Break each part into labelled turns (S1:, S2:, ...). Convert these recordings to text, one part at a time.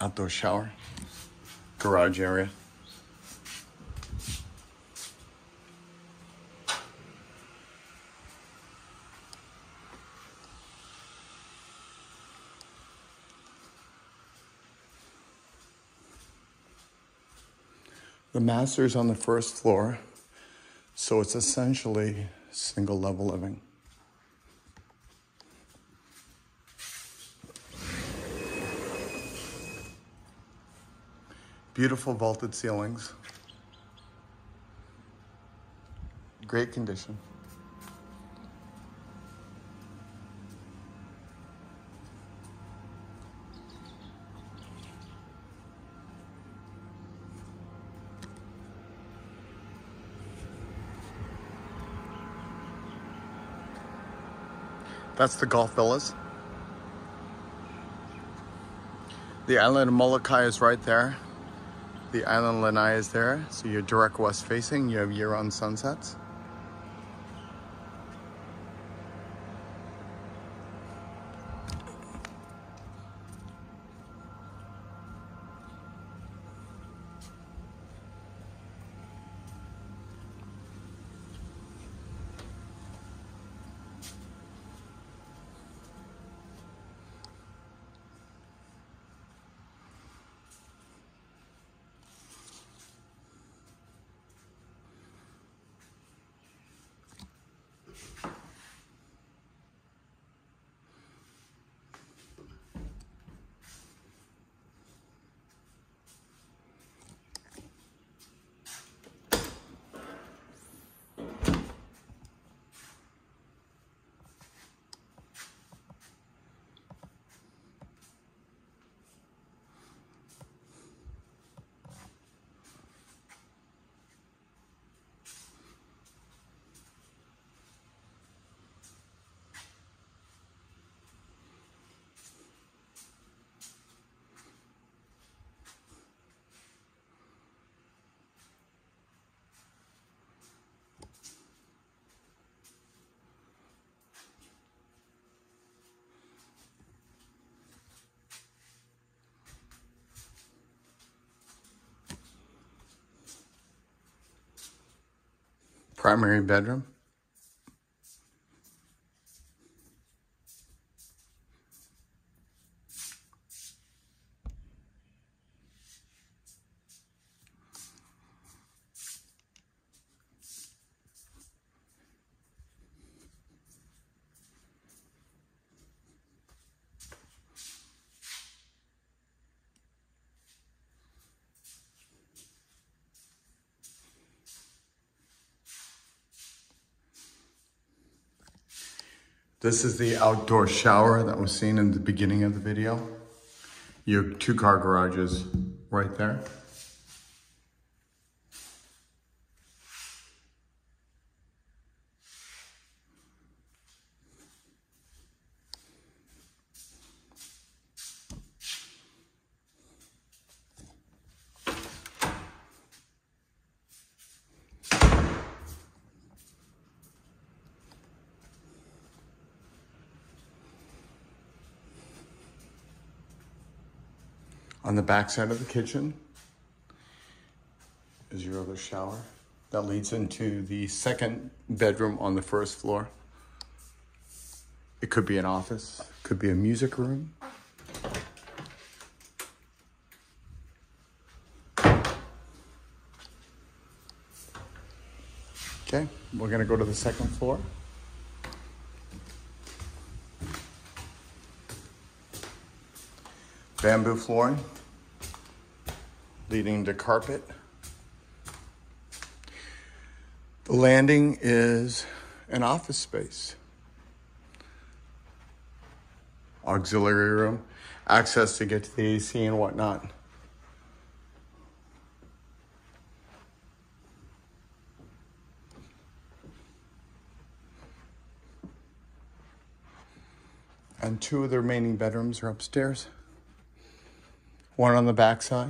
S1: outdoor shower, garage area. The master's on the first floor, so it's essentially single level living. Beautiful vaulted ceilings. Great condition. That's the Golf Villas. The island of Molokai is right there. The island of Lanai is there, so you're direct west facing. You have year-round sunsets. Primary bedroom. This is the outdoor shower that was seen in the beginning of the video. You have 2-car garages right there. On the back side of the kitchen is your other shower that leads into the second bedroom on the first floor. It could be an office, could be a music room. Okay, we're gonna go to the second floor. Bamboo flooring, leading to carpet. The landing is an office space. Auxiliary room, access to get to the AC and whatnot. And 2 of the remaining bedrooms are upstairs. One on the back side.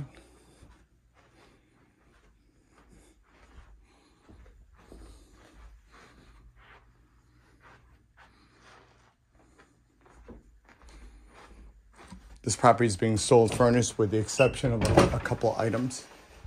S1: This property is being sold furnished with the exception of a couple items.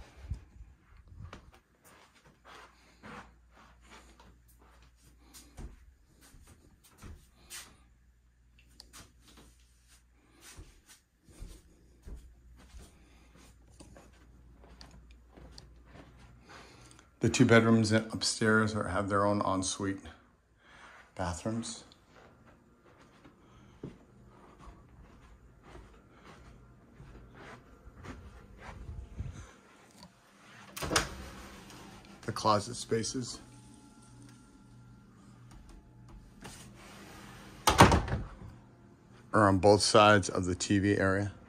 S1: The 2 bedrooms upstairs have their own ensuite bathrooms. The closet spaces. Are on both sides of the TV area.